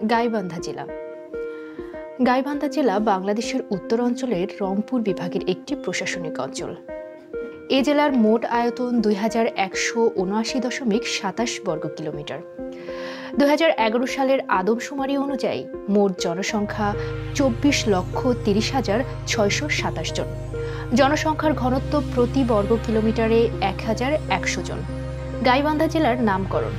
গাইবান্ধা জেলা। গাইবান্ধা জেলা বাংলাদেশের উত্তরাঞ্চলের রংপুর বিভাগের একটি প্রশাসনিক অঞ্চল। এ জেলার মোট আয়তন 2179.27 বর্গ কিলোমিটার। 2011 সালের আদমশুমারি অনুযায়ী মোট জনসংখ্যা 24,30,627 জন। জনসংখ্যার ঘনত্ব প্রতি বর্গ কিলোমিটারে 1,100 জন। গাইবান্ধা জেলার নামকরণ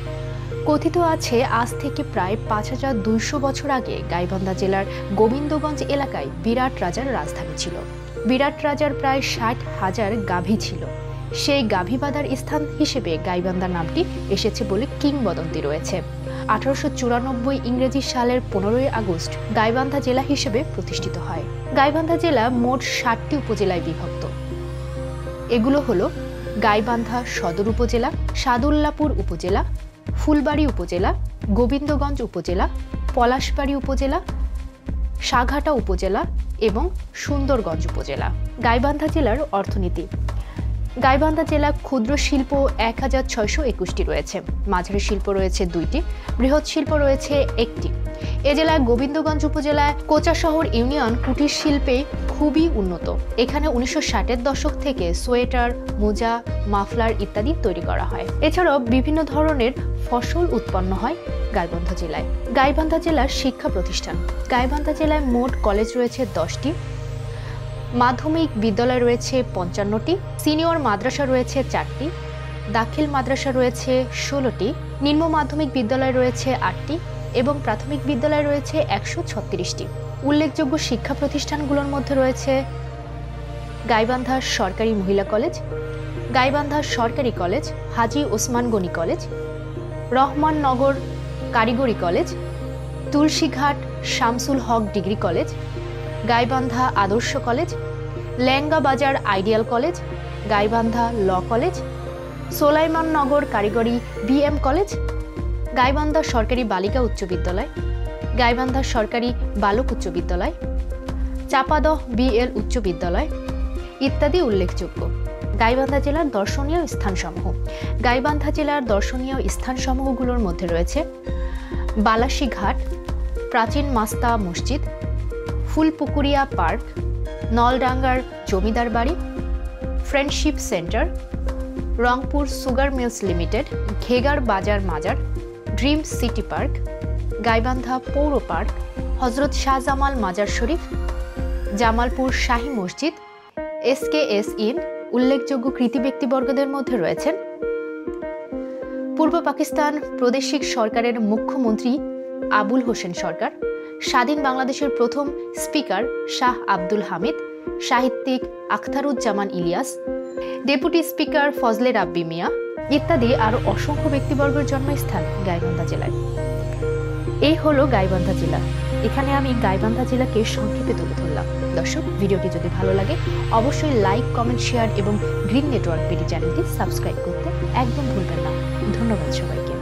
কথিত আছে আজ থেকে প্রায় 5,200 বছর আগে গাইবান্ধা জেলার গোবিন্দগঞ্জ এলাকায় বিরাট রাজার রাজধানী ছিল। বিরাট রাজার প্রায় 60,000 গাভী ছিল। সেই গাভী বাঁধার স্থান হিসেবে গাইবান্ধা নামটি এসেছে বলে কিংবদন্তি রয়েছে। 1894 ইংরেজি সালের 15ই আগস্ট গাইবান্ধা জেলা হিসেবে প্রতিষ্ঠিত হয়। গাইবান্ধা জেলা মোট 7টি উপজেলায় বিভক্ত। এগুলো হলো গাইবান্ধা সদর উপজেলা, সাদুল্লাপুর উপজেলা, ফুলবাড়ী উপজেলা, গোবিন্দগঞ্জ উপজেলা, পলাশবাড়ী উপজেলা, সাঘাটা উপজেলা এবং সুন্দরগঞ্জ উপজেলা। গাইবান্ধা জেলার অর্থনীতি। গাইবান্ধা জেলা ক্ষুদ্র শিল্প 1,621টি রয়েছে, মাঝারি শিল্প রয়েছে 2টি, বৃহৎ শিল্প রয়েছে 1টি। এ জেলায় গোবিন্দগঞ্জ উপজেলায় কোচাশহর ইউনিয়ন কুটির শিল্পে খুবই উন্নত। এখানে 1960-এর দশক থেকে সোয়েটার, মোজা, মাফলার ইত্যাদি তৈরি করা হয়। এছাড়াও বিভিন্ন ধরনের ফসল উৎপন্ন হয় গাইবান্ধা জেলায়। গাইবান্ধা জেলার শিক্ষা প্রতিষ্ঠান। গাইবান্ধা জেলায় মোট কলেজ রয়েছে 10টি, মাধ্যমিক বিদ্যালয় রয়েছে 55টি, সিনিয়র মাদ্রাসা রয়েছে 4টি, দাখিল মাদ্রাসা রয়েছে 16টি, নিম্ন মাধ্যমিক বিদ্যালয় রয়েছে 8টি এবং প্রাথমিক বিদ্যালয় রয়েছে 136টি। উল্লেখযোগ্য শিক্ষা প্রতিষ্ঠানগুলোর মধ্যে রয়েছে গাইবান্ধা সরকারি মহিলা কলেজ, গাইবান্ধা সরকারি কলেজ, হাজী ওসমান গনি কলেজ, রহমাননগর কারিগরি college, Tulsighat Shamsul Haque degree college, Gaibandha Adarsha college, Lenga Bazar ideal college, Gaibandha law college, Solaimannagar কারিগরি বিএম কলেজ, গাইবান্ধা সরকারি বালিকা উচ্চ বিদ্যালয়, গাইবান্ধা সরকারি বালক উচ্চ বিদ্যালয়, চাপাদহ বিএল উচ্চ বিদ্যালয় ইত্যাদি উল্লেখযোগ্য। গাইবান্ধা জেলার দর্শনীয় স্থানসমূহ। গাইবান্ধা জেলার দর্শনীয় স্থানসমূহগুলোর মধ্যে রয়েছে বালাসী ঘাট, প্রাচীন মাস্তা মসজিদ, ফুলপুকুরিয়া পার্ক, নলডাঙ্গার জমিদার বাড়ি, friendship centre, Rangpur sugar mills limited, Ghegar Bazar মাজার, ড্রিম সিটি পার্ক, গাইবান্ধা পৌর পার্ক, হজরত শাহজামাল মাজার শরীফ, জামালপুর শাহী মসজিদ, SKS ইন। উল্লেখযোগ্য কৃতি ব্যক্তিবর্গদের মধ্যে রয়েছেন পূর্ব পাকিস্তান প্রাদেশিক সরকারের মুখ্যমন্ত্রী আবুল হোসেন সরকার, স্বাধীন বাংলাদেশের প্রথম স্পিকার শাহ আব্দুল হামিদ, সাহিত্যিক আখতারুজ্জামান ইলিয়াস, ডেপুটি স্পিকার ফজলে রাব্বি মিয়া ইত্যাদি আরও অসংখ্য ব্যক্তিবর্গের জন্মস্থান গাইবান্ধা জেলায়। এই হলো গাইবান্ধা জেলা। এখানে আমি গাইবান্ধা জেলাকে সংক্ষেপে তুলে ধরলাম। দর্শক, ভিডিওটি যদি ভালো লাগে অবশ্যই লাইক, কমেন্ট, শেয়ার এবং গ্রিন নেটওয়ার্ক বিডি চ্যানেলটি সাবস্ক্রাইব করতে একদম ভুলবেন না। ধন্যবাদ সবাইকে।